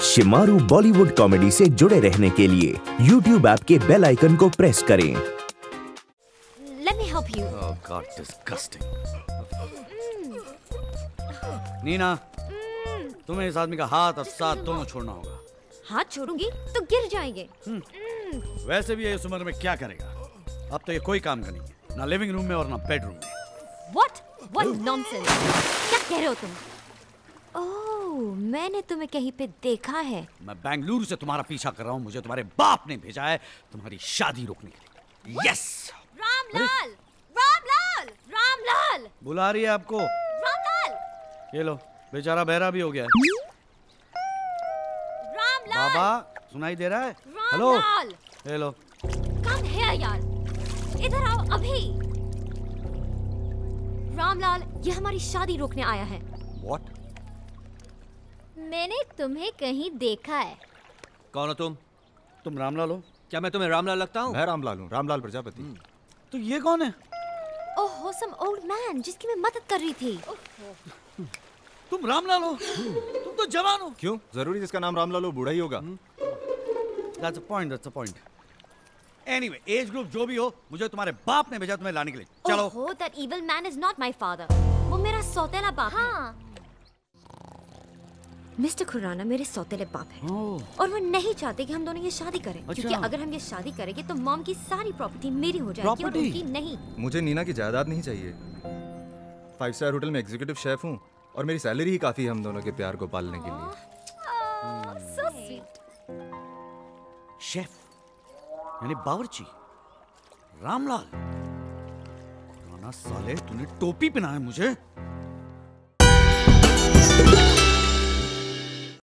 Shemaroo Bollywood comedy से जुड़े रहने के लिए YouTube ऐप के बेल आइकन को प्रेस करें। Let me help you. Oh God, disgusting. Neena, तुम्हें इस आदमी का हाथ और साथ दोनों छोड़ना होगा। हाथ छोड़ूंगी तो गिर जाएंगे। वैसे भी ये इस उम्र में क्या करेगा? अब तो ये कोई काम का नहीं है, ना लिविंग रूम में और ना बेडरूम में। What nonsense? क्या कह रहे हो तुम? ओह, मैंने तुम्हें कहीं पे देखा है। मैं बेंगलुरु से तुम्हारा पीछा कर रहा हूँ। मुझे तुम्हारे बाप ने भेजा है तुम्हारी शादी रोकने के लिए। यस। रामलाल, रामलाल, रामलाल। बुला रही है आपको। रामलाल। ये लो, बेचारा बहरा भी हो गया है। रामलाल। बाबा, सुनाई दे रहा है? हेलो। ये लो। कम है यार, इधर आओ अभी। रामलाल, ये हमारी शादी रोकने आया है। What? मैंने तुम्हें कहीं देखा है। कौन हो तुम? तुम रामलाल हो? क्या मैं तुम्हें रामलाल लगता हूँ? मैं रामलाल हूँ, रामलाल प्रजापति। तो ये कौन है? ओह, होसम ओल्ड मैन जिसकी मैं मदद कर रही थी। तुम रामलाल हो? तुम तो जवान हो। क्यों जरूरी जिसका नाम रामलाल हो बूढ़ा ही होगा? That's a point, that's a point. Anyway, age group जो भी हो, मुझे तुम्हारे बाप ने भेजा तुम्हें लाने के लिए। चलो। ओह, that evil man is not my father. वो मेरा सौतेला बाप है। मिस्टर खुराना मेरे सौतेले बाप है और वो नहीं चाहते कि हम दोनों ये शादी करें। क्योंकि अगर हम ये शादी करेंगे तो मॉम की सारी प्रॉपर्टी मेरी हो जाएगी और उनकी नहीं। मुझे नीना की जायदाद नहीं चाहिए। 5 स्टार होटल में एग्जीक्यूटिव शेफ हूँ और मेरी सैलरी ही काफी है हम दोनों के प्यार को पालने के लिए। So sweet. शेफ यानी बावर्ची रामलाल। खुराना साले, तूने टोपी पहना है मुझे।